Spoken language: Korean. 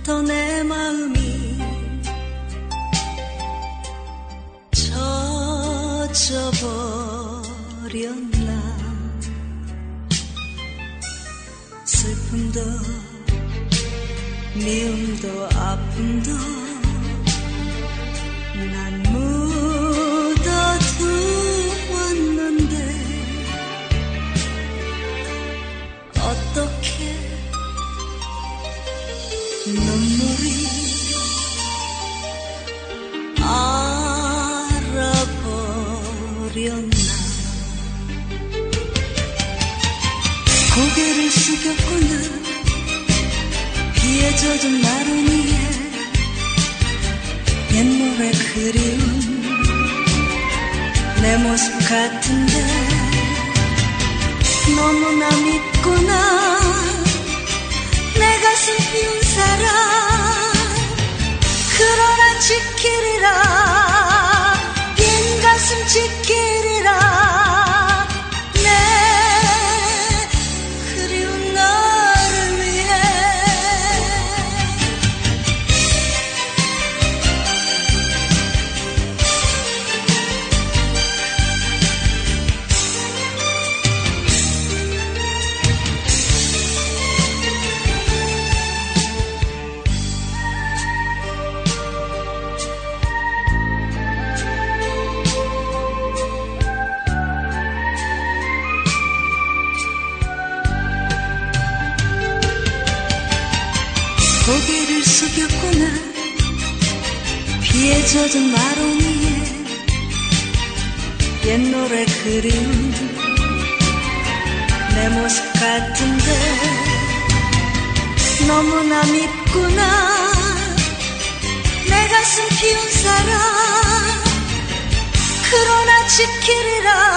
또 내 마음이 젖어버렸나. 슬픔도 미움도 아픔도 난 묻어두었는데 어떻게 눈물이 알아버렸나. 고개를 숙였구나. 비에 젖은 마른 위에 옛 노래 그리운 내 모습 같은데 너무나 믿구나. 내 가슴 피운 사랑 그러나 지키리라. 빈 가슴 지키리라. 고개를 숙였구나. 비에 젖은 마루 위에 옛 노래 그리운 내 모습 같은데 너무나 밉구나. 내 가슴 피운 사랑 그러나 지키리라.